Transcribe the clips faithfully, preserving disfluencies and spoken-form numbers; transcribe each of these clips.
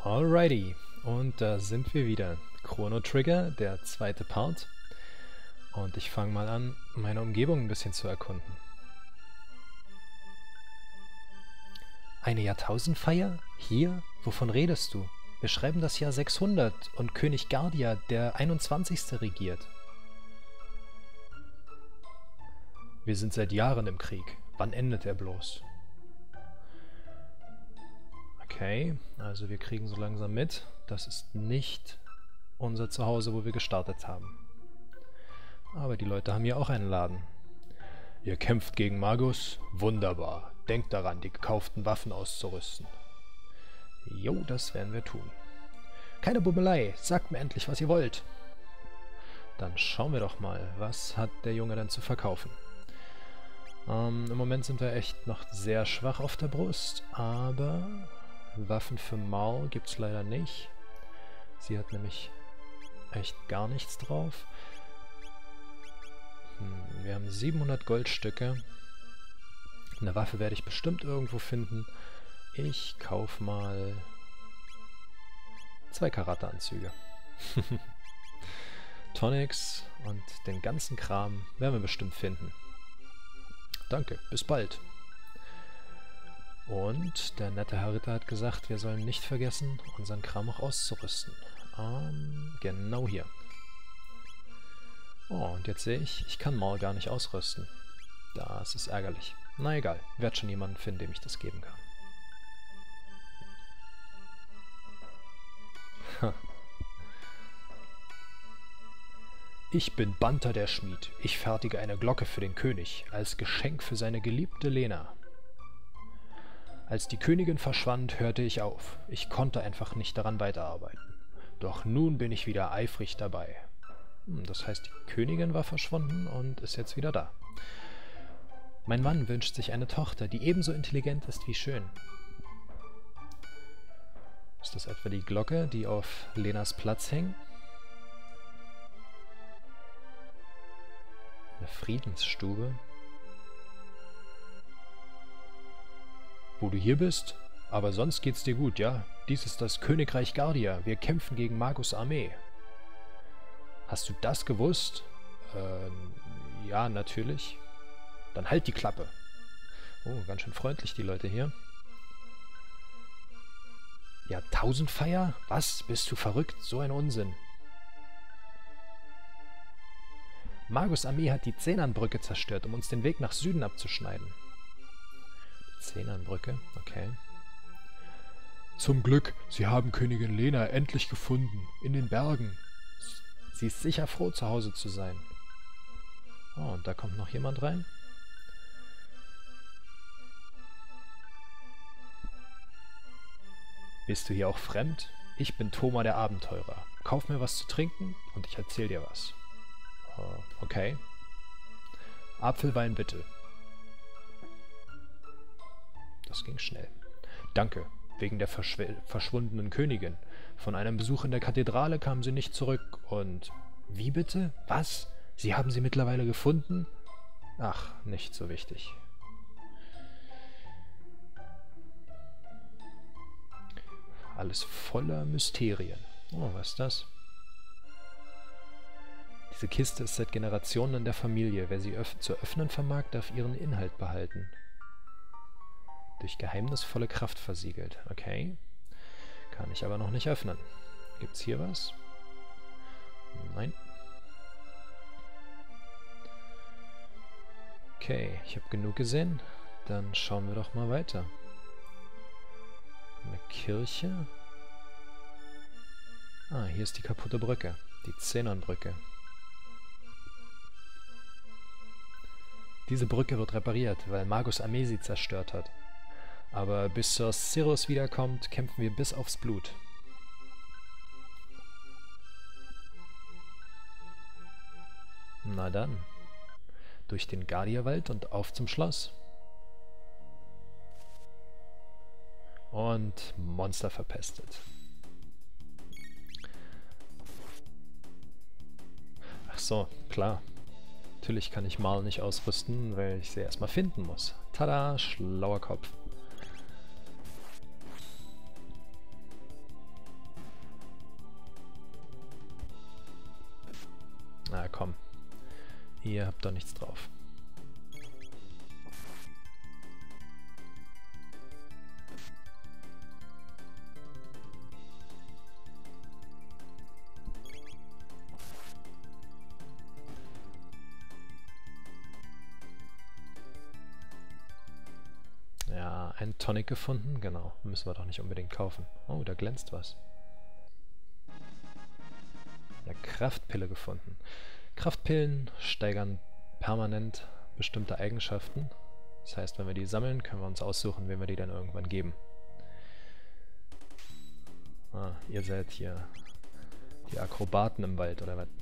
Alrighty, und da sind wir wieder. Chrono Trigger, der zweite Part. Und ich fange mal an, meine Umgebung ein bisschen zu erkunden. Eine Jahrtausendfeier? Hier? Wovon redest du? Wir schreiben das Jahr sechshundert und König Gardia, der einundzwanzigste regiert. Wir sind seit Jahren im Krieg. Wann endet er bloß? Okay, also wir kriegen so langsam mit. Das ist nicht unser Zuhause, wo wir gestartet haben. Aber die Leute haben hier auch einen Laden. Ihr kämpft gegen Magus? Wunderbar. Denkt daran, die gekauften Waffen auszurüsten. Jo, das werden wir tun. Keine Bummelei, sagt mir endlich, was ihr wollt. Dann schauen wir doch mal, was hat der Junge denn zu verkaufen. Ähm, im Moment sind wir echt noch sehr schwach auf der Brust, aber Waffen für Marl gibt es leider nicht. Sie hat nämlich echt gar nichts drauf. Hm, wir haben siebenhundert Goldstücke. Eine Waffe werde ich bestimmt irgendwo finden. Ich kaufe mal zwei Karate-Anzüge. Tonics und den ganzen Kram werden wir bestimmt finden. Danke, bis bald. Und der nette Herr Ritter hat gesagt, wir sollen nicht vergessen, unseren Kram auch auszurüsten. Ähm, genau hier. Oh, und jetzt sehe ich, ich kann Marl gar nicht ausrüsten. Das ist ärgerlich. Na egal, ich werde schon jemanden finden, dem ich das geben kann. Ha. Ich bin Banter der Schmied. Ich fertige eine Glocke für den König, als Geschenk für seine geliebte Lena. Als die Königin verschwand, hörte ich auf. Ich konnte einfach nicht daran weiterarbeiten. Doch nun bin ich wieder eifrig dabei. Hm, das heißt, die Königin war verschwunden und ist jetzt wieder da. Mein Mann wünscht sich eine Tochter, die ebenso intelligent ist wie schön. Ist das etwa die Glocke, die auf Lenas Platz hängt? Eine Friedensstube? Wo du hier bist? Aber sonst geht's dir gut, ja? Dies ist das Königreich Gardia. Wir kämpfen gegen Magus Armee. Hast du das gewusst? Ähm, ja, natürlich. Dann halt die Klappe. Oh, ganz schön freundlich, die Leute hier. Ja, Tausendfeier? Was? Bist du verrückt? So ein Unsinn. Magus Armee hat die Zehnan-Brücke zerstört, um uns den Weg nach Süden abzuschneiden. Die Zehnan-Brücke? Okay. Zum Glück, sie haben Königin Lena endlich gefunden. In den Bergen. Sie ist sicher froh, zu Hause zu sein. Oh, und da kommt noch jemand rein. Bist du hier auch fremd? Ich bin Thoma der Abenteurer. Kauf mir was zu trinken und ich erzähl dir was. Oh, okay. Apfelwein bitte. Das ging schnell. Danke, wegen der verschw- verschwundenen Königin. Von einem Besuch in der Kathedrale kam sie nicht zurück und... Wie bitte? Was? Sie haben sie mittlerweile gefunden? Ach, nicht so wichtig. Alles voller Mysterien. Oh, was ist das? Diese Kiste ist seit Generationen in der Familie. Wer sie öff- zu öffnen vermag, darf ihren Inhalt behalten. Durch geheimnisvolle Kraft versiegelt. Okay. Kann ich aber noch nicht öffnen. Gibt's hier was? Nein. Okay, ich habe genug gesehen. Dann schauen wir doch mal weiter. Eine Kirche. Ah, hier ist die kaputte Brücke. Die Zehnan-Brücke. Diese Brücke wird repariert, weil Magus Armee sie zerstört hat. Aber bis Sir Cyrus wiederkommt, kämpfen wir bis aufs Blut. Na dann. Durch den Gardierwald und auf zum Schloss. Und Monster verpestet. Ach so, klar. Natürlich kann ich Marl nicht ausrüsten, weil ich sie erstmal finden muss. Tada, schlauer Kopf. Ihr habt doch nichts drauf. Ja, ein Tonic gefunden, genau. Müssen wir doch nicht unbedingt kaufen. Oh, da glänzt was. Eine Kraftpille gefunden. Kraftpillen steigern permanent bestimmte Eigenschaften. Das heißt, wenn wir die sammeln, können wir uns aussuchen, wem wir die dann irgendwann geben. Ah, ihr seid hier die Akrobaten im Wald, oder was?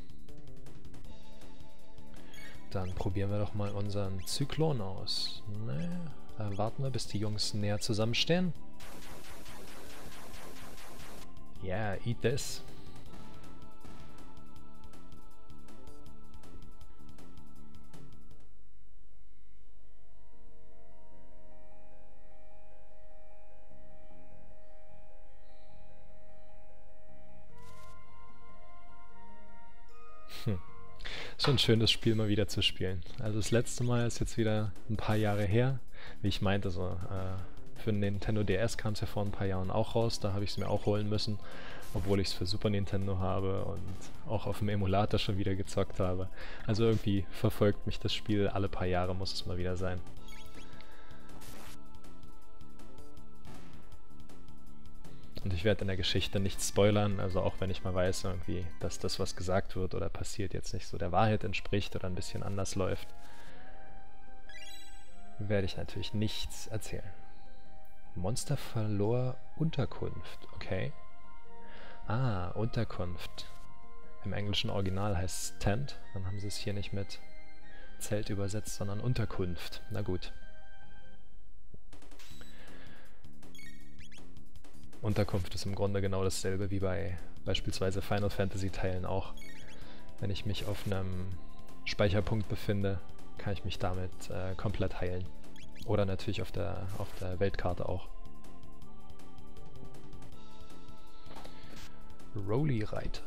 Dann probieren wir doch mal unseren Zyklon aus. Naja, da warten wir, bis die Jungs näher zusammenstehen. Yeah, eat this. Hm. Schon ein schönes Spiel mal wieder zu spielen. Also das letzte Mal ist jetzt wieder ein paar Jahre her. Wie ich meinte, so, äh, für den Nintendo D S kam es ja vor ein paar Jahren auch raus. Da habe ich es mir auch holen müssen, obwohl ich es für Super Nintendo habe und auch auf dem Emulator schon wieder gezockt habe. Also irgendwie verfolgt mich das Spiel, alle paar Jahre muss es mal wieder sein. Und ich werde in der Geschichte nichts spoilern, also auch wenn ich mal weiß, irgendwie, dass das, was gesagt wird oder passiert, jetzt nicht so der Wahrheit entspricht oder ein bisschen anders läuft, werde ich natürlich nichts erzählen. Monster verlor Unterkunft, okay. Ah, Unterkunft. Im englischen Original heißt es Tent, dann haben sie es hier nicht mit Zelt übersetzt, sondern Unterkunft. Na gut. Unterkunft ist im Grunde genau dasselbe wie bei beispielsweise Final Fantasy Teilen auch. Wenn ich mich auf einem Speicherpunkt befinde, kann ich mich damit äh, komplett heilen. Oder natürlich auf der, auf der Weltkarte auch. Rolli-Reiter.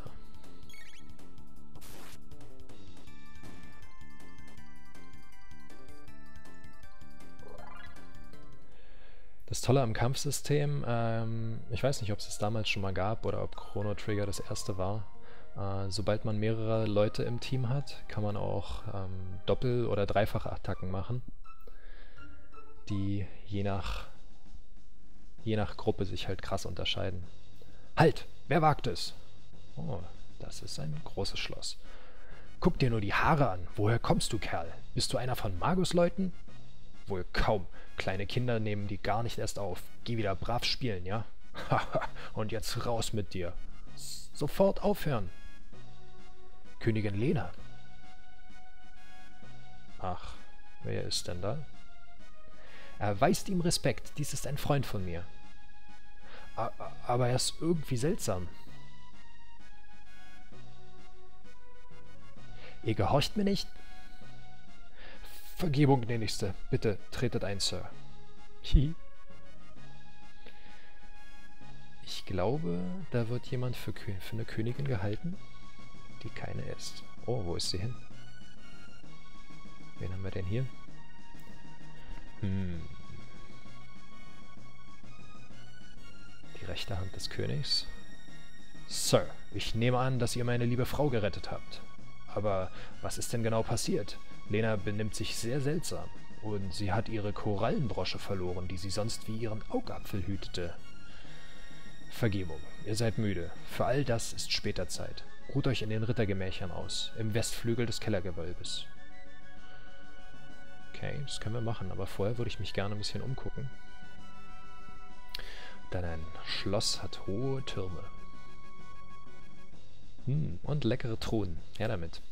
Das Tolle am Kampfsystem, ähm, ich weiß nicht, ob es es damals schon mal gab oder ob Chrono Trigger das erste war. Äh, sobald man mehrere Leute im Team hat, kann man auch ähm, Doppel- oder Dreifach-Attacken machen, die je nach, je nach Gruppe sich halt krass unterscheiden. Halt! Wer wagt es? Oh, das ist ein großes Schloss. Guck dir nur die Haare an. Woher kommst du, Kerl? Bist du einer von Magus-Leuten? Wohl kaum. Kleine Kinder nehmen die gar nicht erst auf. Geh wieder brav spielen, ja? Haha, und jetzt raus mit dir. Sofort aufhören. Königin Lena. Ach, wer ist denn da? Erweist ihm Respekt, dies ist ein Freund von mir. Aber er ist irgendwie seltsam. Ihr gehorcht mir nicht? Vergebung, gnädigste. Bitte, tretet ein, Sir. Hihi. Ich glaube, da wird jemand für, für eine Königin gehalten, die keine ist. Oh, wo ist sie hin? Wen haben wir denn hier? Hm. Die rechte Hand des Königs. Sir, ich nehme an, dass ihr meine liebe Frau gerettet habt. Aber was ist denn genau passiert? Lena benimmt sich sehr seltsam. Und sie hat ihre Korallenbrosche verloren, die sie sonst wie ihren Augapfel hütete. Vergebung, ihr seid müde. Für all das ist später Zeit. Ruht euch in den Rittergemächern aus, im Westflügel des Kellergewölbes. Okay, das können wir machen, aber vorher würde ich mich gerne ein bisschen umgucken. Denn ein Schloss hat hohe Türme. Hm, und leckere Truhen. Her damit.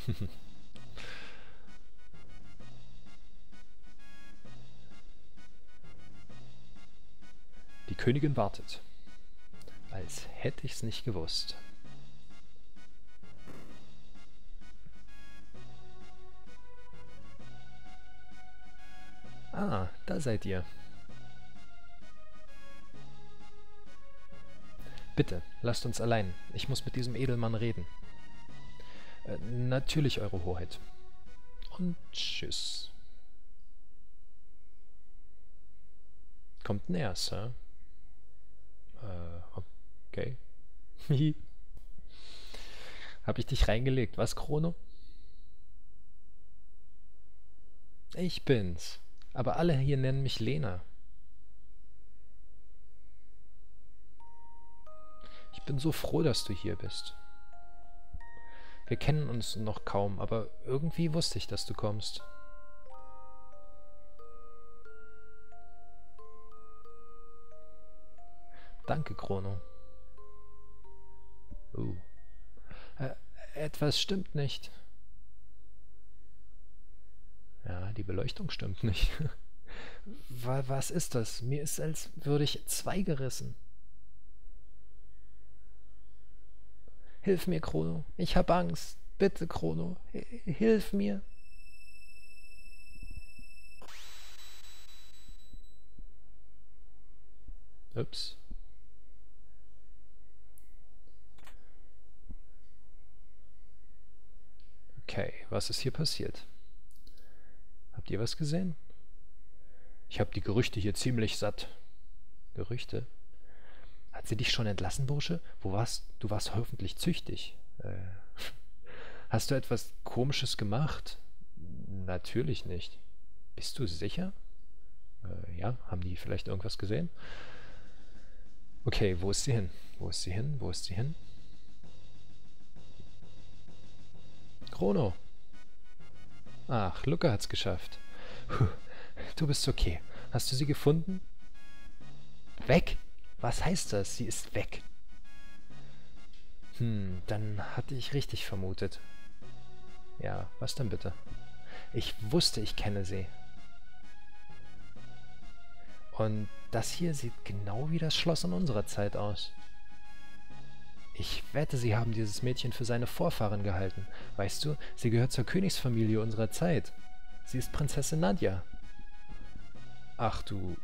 Die Königin wartet. Als hätte ich's nicht gewusst. Ah, da seid ihr. Bitte, lasst uns allein. Ich muss mit diesem Edelmann reden. Äh, natürlich, Eure Hoheit. Und tschüss. Kommt näher, Sir. Äh, okay. Hab ich dich reingelegt, was, Chrono? Ich bin's. Aber alle hier nennen mich Lena. Ich bin so froh, dass du hier bist. Wir kennen uns noch kaum, aber irgendwie wusste ich, dass du kommst. Danke, Chrono. Uh. Äh, etwas stimmt nicht. Ja, die Beleuchtung stimmt nicht. Was ist das? Mir ist, als würde ich zwei gerissen. Hilf mir, Chrono. Ich hab Angst. Bitte, Chrono. Hilf mir. Ups. Okay, was ist hier passiert? Habt ihr was gesehen? Ich habe die Gerüchte hier ziemlich satt. Gerüchte? Hat sie dich schon entlassen, Bursche? Wo warst du? Warst hoffentlich züchtig. Äh, hast du etwas Komisches gemacht? Natürlich nicht. Bist du sicher? Äh, ja, haben die vielleicht irgendwas gesehen? Okay, wo ist sie hin? Wo ist sie hin? Wo ist sie hin? Chrono. Ach, Luca hat's geschafft. Puh, du bist okay. Hast du sie gefunden? Weg? Was heißt das? Sie ist weg. Hm, dann hatte ich richtig vermutet. Ja, was denn bitte? Ich wusste, ich kenne sie. Und das hier sieht genau wie das Schloss in unserer Zeit aus. Ich wette, sie haben dieses Mädchen für seine Vorfahren gehalten. Weißt du, sie gehört zur Königsfamilie unserer Zeit. Sie ist Prinzessin Nadia. Ach du...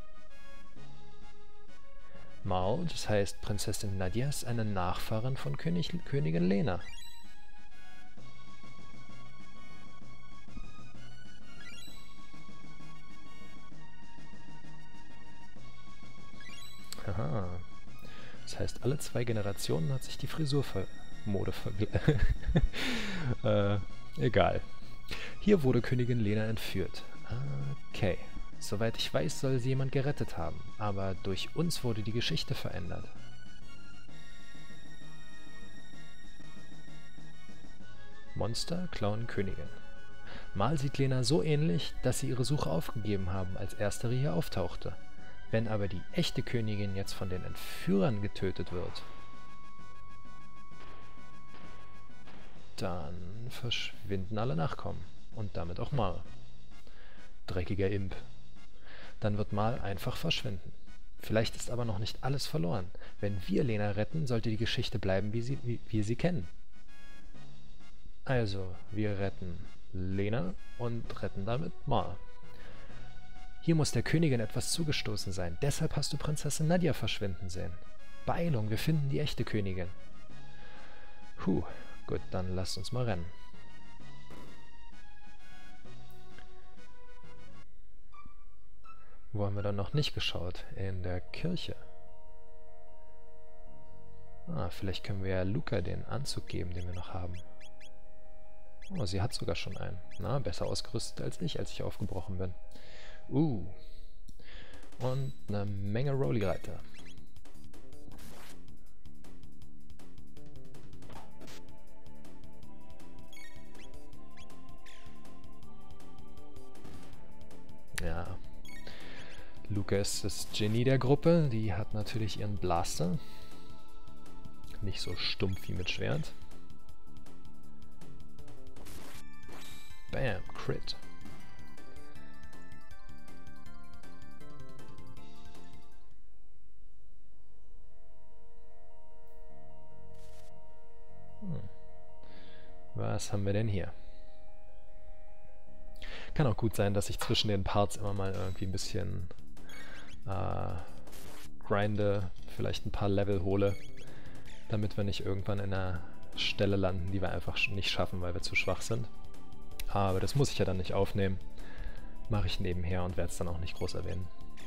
Mal, das heißt, Prinzessin Nadia ist eine Nachfahrin von König, Königin Lena. Aha. Das heißt, alle zwei Generationen hat sich die Frisurmode verglichen. äh, egal. Hier wurde Königin Lena entführt. Okay. Soweit ich weiß, soll sie jemand gerettet haben, aber durch uns wurde die Geschichte verändert. Monster klauen Königin. Mal sieht Lena so ähnlich, dass sie ihre Suche aufgegeben haben, als erstere hier auftauchte. Wenn aber die echte Königin jetzt von den Entführern getötet wird, dann verschwinden alle Nachkommen. Und damit auch Mal. Dreckiger Imp. Dann wird Mal einfach verschwinden. Vielleicht ist aber noch nicht alles verloren. Wenn wir Lena retten, sollte die Geschichte bleiben, wie, sie, wie wir sie kennen. Also, wir retten Lena und retten damit Mal. Hier muss der Königin etwas zugestoßen sein. Deshalb hast du Prinzessin Nadia verschwinden sehen. Beeilung, wir finden die echte Königin. Puh, gut, dann lasst uns mal rennen. Wo haben wir dann noch nicht geschaut? In der Kirche. Ah, vielleicht können wir ja Luca den Anzug geben, den wir noch haben. Oh, sie hat sogar schon einen. Na, besser ausgerüstet als ich, als ich aufgebrochen bin. Uh. Und eine Menge Rolli-Reiter. Ja. Luca ist das Genie der Gruppe. Die hat natürlich ihren Blaster. Nicht so stumpf wie mit Schwert. Bam, Crit. Hm. Was haben wir denn hier? Kann auch gut sein, dass ich zwischen den Parts immer mal irgendwie ein bisschen äh, grinde, vielleicht ein paar Level hole, damit wir nicht irgendwann in einer Stelle landen, die wir einfach nicht schaffen, weil wir zu schwach sind. Aber das muss ich ja dann nicht aufnehmen. Mache ich nebenher und werde es dann auch nicht groß erwähnen.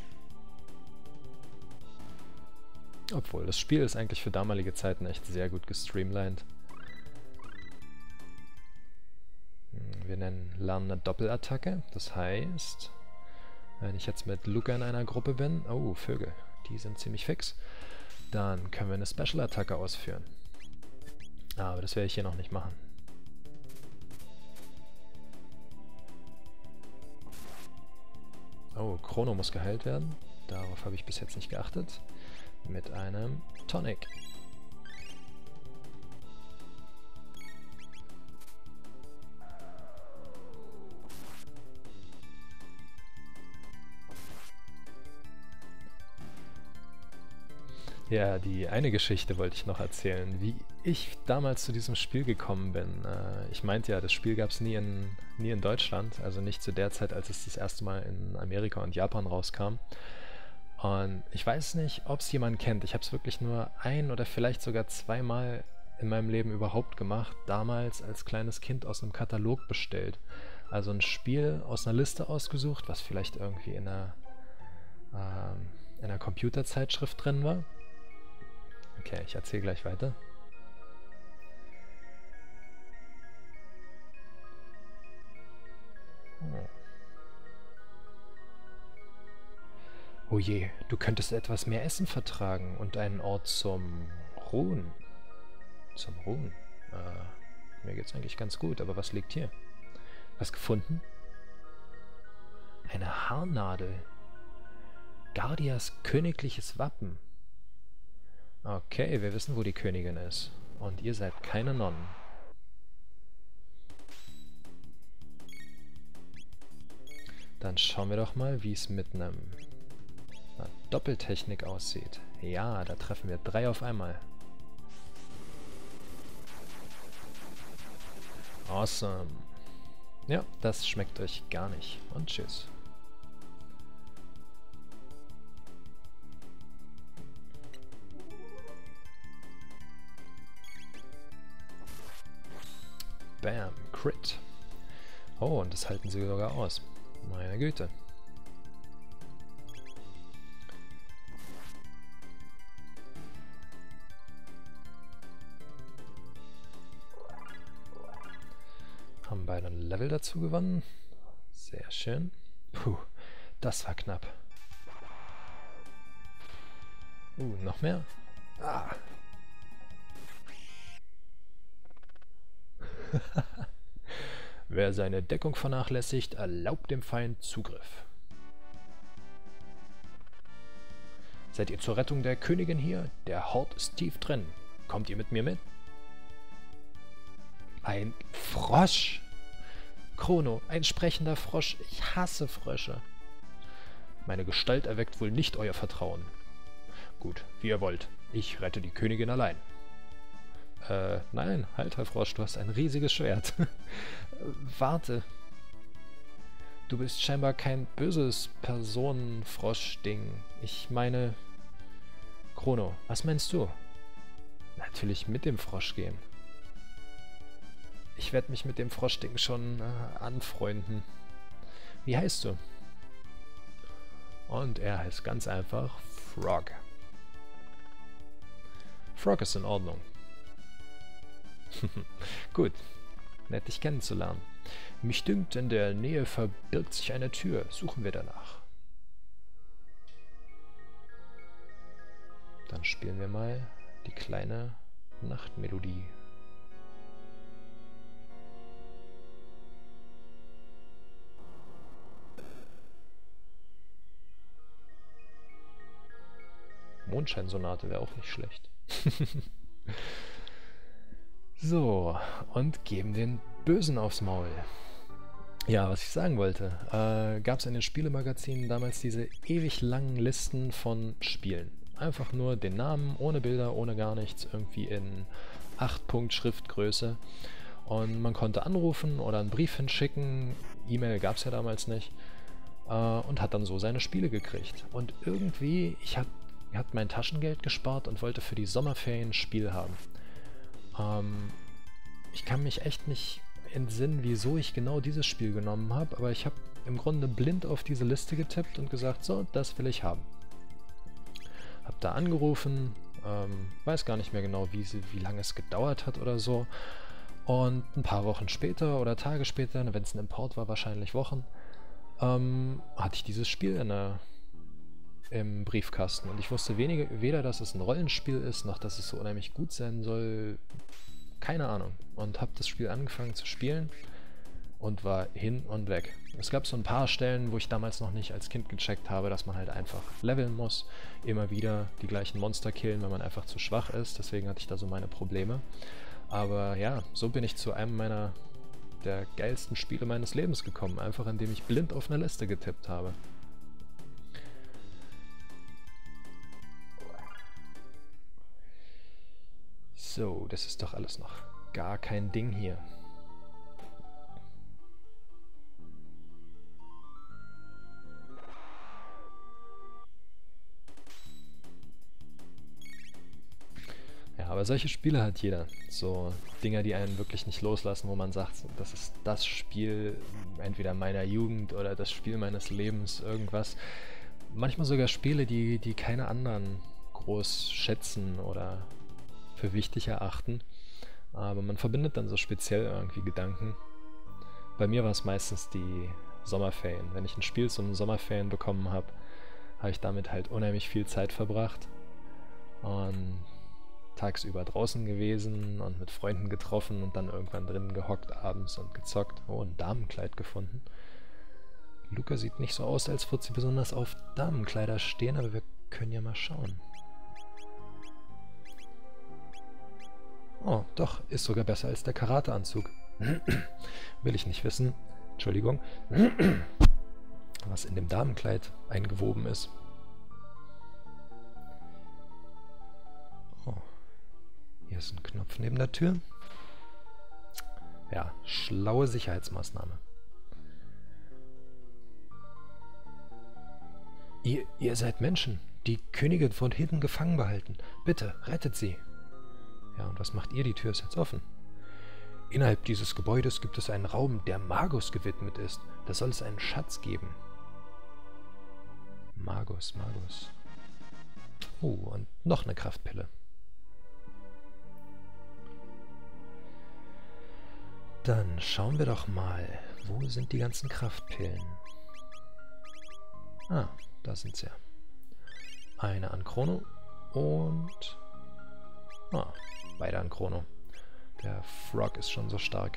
Obwohl, das Spiel ist eigentlich für damalige Zeiten echt sehr gut gestreamlined. Wir nennen lernen eine Doppelattacke. Das heißt, wenn ich jetzt mit Luca in einer Gruppe bin... Oh, Vögel. Die sind ziemlich fix. Dann können wir eine Special-Attacke ausführen. Aber das werde ich hier noch nicht machen. Oh, Chrono muss geheilt werden. Darauf habe ich bis jetzt nicht geachtet. Mit einem Tonic. Ja, die eine Geschichte wollte ich noch erzählen, wie ich damals zu diesem Spiel gekommen bin. Äh, ich meinte ja, das Spiel gab es nie in, nie in Deutschland, also nicht zu der Zeit, als es das erste Mal in Amerika und Japan rauskam. Und ich weiß nicht, ob es jemand kennt. Ich habe es wirklich nur ein oder vielleicht sogar zweimal in meinem Leben überhaupt gemacht. Damals als kleines Kind aus einem Katalog bestellt. Also ein Spiel aus einer Liste ausgesucht, was vielleicht irgendwie in einer, ähm, in einer Computerzeitschrift drin war. Okay, ich erzähle gleich weiter. Oh. Oh je, du könntest etwas mehr Essen vertragen und einen Ort zum Ruhen. Zum Ruhen? Äh, mir geht's eigentlich ganz gut, aber was liegt hier? Was gefunden? Eine Haarnadel. Gardias königliches Wappen. Okay, wir wissen, wo die Königin ist. Und ihr seid keine Nonnen. Dann schauen wir doch mal, wie es mit einem einer Doppeltechnik aussieht. Ja, da treffen wir drei auf einmal. Awesome. Ja, das schmeckt euch gar nicht. Und tschüss. Bam, Crit. Oh, und das halten sie sogar aus. Meine Güte. Haben beide ein Level dazu gewonnen. Sehr schön. Puh, das war knapp. Uh, noch mehr? Ah. Wer seine Deckung vernachlässigt, erlaubt dem Feind Zugriff. Seid ihr zur Rettung der Königin hier? Der Hort ist tief drin. Kommt ihr mit mir mit? Ein Frosch! Chrono, ein sprechender Frosch. Ich hasse Frösche. Meine Gestalt erweckt wohl nicht euer Vertrauen. Gut, wie ihr wollt. Ich rette die Königin allein. Äh, nein, halt, Herr Frosch, du hast ein riesiges Schwert. Warte. Du bist scheinbar kein böses Personenfrosch-Ding. Ich meine... Chrono, was meinst du? Natürlich mit dem Frosch gehen. Ich werde mich mit dem Froschding schon äh, anfreunden. Wie heißt du? Und er heißt ganz einfach Frog. Frog ist in Ordnung. Gut, nett dich kennenzulernen. Mich dünkt, in der Nähe verbirgt sich eine Tür. Suchen wir danach. Dann spielen wir mal die kleine Nachtmelodie. Mondscheinsonate wäre auch nicht schlecht. So, und geben den Bösen aufs Maul. Ja, was ich sagen wollte, äh, gab es in den Spielemagazinen damals diese ewig langen Listen von Spielen. Einfach nur den Namen, ohne Bilder, ohne gar nichts, irgendwie in acht Punkt Schriftgröße. Und man konnte anrufen oder einen Brief hinschicken, E-Mail gab es ja damals nicht, äh, und hat dann so seine Spiele gekriegt. Und irgendwie, ich habe hab mein Taschengeld gespart und wollte für die Sommerferien ein Spiel haben. Ähm, ich kann mich echt nicht entsinnen, wieso ich genau dieses Spiel genommen habe, aber ich habe im Grunde blind auf diese Liste getippt und gesagt, so, das will ich haben. Hab da angerufen, ähm, weiß gar nicht mehr genau, wie, sie, wie lange es gedauert hat oder so. Und ein paar Wochen später oder Tage später, wenn es ein Import war, wahrscheinlich Wochen, ähm, hatte ich dieses Spiel in der, im Briefkasten. Und ich wusste wenige, weder, dass es ein Rollenspiel ist, noch dass es so unheimlich gut sein soll. Keine Ahnung. Und habe das Spiel angefangen zu spielen und war hin und weg. Es gab so ein paar Stellen, wo ich damals noch nicht als Kind gecheckt habe, dass man halt einfach leveln muss, immer wieder die gleichen Monster killen, wenn man einfach zu schwach ist. Deswegen hatte ich da so meine Probleme. Aber ja, so bin ich zu einem meiner der geilsten Spiele meines Lebens gekommen, einfach indem ich blind auf eine Liste getippt habe. So, das ist doch alles noch gar kein Ding hier. Ja, aber solche Spiele hat jeder. So Dinger, die einen wirklich nicht loslassen, wo man sagt, das ist das Spiel entweder meiner Jugend oder das Spiel meines Lebens, irgendwas. Manchmal sogar Spiele, die, die keine anderen groß schätzen oder für wichtig erachten. Aber man verbindet dann so speziell irgendwie Gedanken. Bei mir war es meistens die Sommerferien. Wenn ich ein Spiel zum Sommerferien bekommen habe, habe ich damit halt unheimlich viel Zeit verbracht. Und tagsüber draußen gewesen und mit Freunden getroffen und dann irgendwann drinnen gehockt abends und gezockt. Oh, ein Damenkleid gefunden. Luca sieht nicht so aus, als würde sie besonders auf Damenkleider stehen, aber wir können ja mal schauen. Oh, doch, ist sogar besser als der Karateanzug. Will ich nicht wissen. Entschuldigung. Was in dem Damenkleid eingewoben ist. Oh. Hier ist ein Knopf neben der Tür. Ja, schlaue Sicherheitsmaßnahme. Ihr, ihr seid Menschen. Die Königin von Hidden gefangen behalten. Bitte, rettet sie. Ja, und was macht ihr? Die Tür ist jetzt offen. Innerhalb dieses Gebäudes gibt es einen Raum, der Magus gewidmet ist. Da soll es einen Schatz geben. Magus, Magus. Oh, und noch eine Kraftpille. Dann schauen wir doch mal, wo sind die ganzen Kraftpillen? Ah, da sind sie ja. Eine an Chrono und... Ah, beide an Chrono. Der Frog ist schon so stark.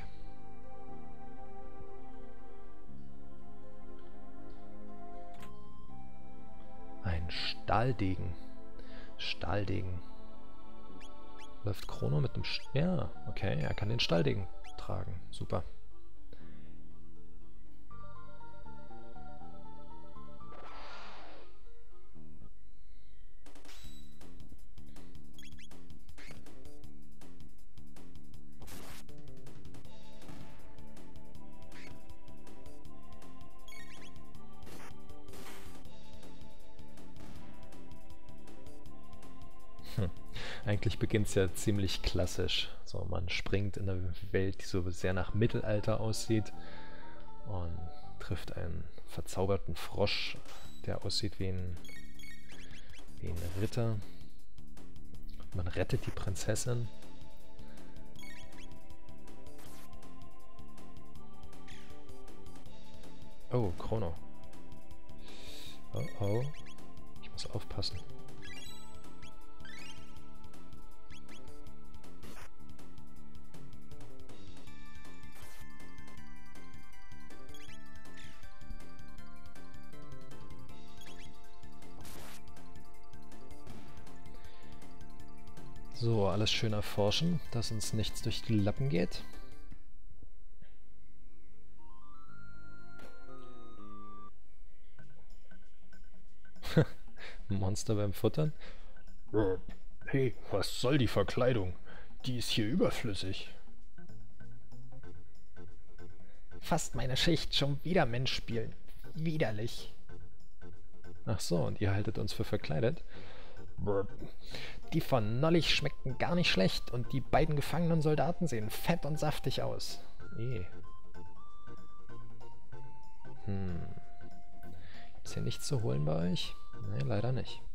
Ein Stahldegen. Stahldegen. Läuft Chrono mit dem... St ja, okay, er kann den Stahldegen tragen. Super. Hm. Eigentlich beginnt es ja ziemlich klassisch. So, man springt in eine Welt, die so sehr nach Mittelalter aussieht und trifft einen verzauberten Frosch, der aussieht wie ein, wie ein Ritter. Man rettet die Prinzessin. Oh, Chrono. Oh, oh. Ich muss aufpassen. So, alles schön erforschen, dass uns nichts durch die Lappen geht. Monster beim Futtern. Hey, was soll die Verkleidung? Die ist hier überflüssig. Fast meine Schicht, schon wieder Mensch spielen. Widerlich. Ach so, und ihr haltet uns für verkleidet? Die von Nollich schmeckten gar nicht schlecht und die beiden gefangenen Soldaten sehen fett und saftig aus. Eh. Hm. Ist hier nichts zu holen bei euch? Nein, leider nicht.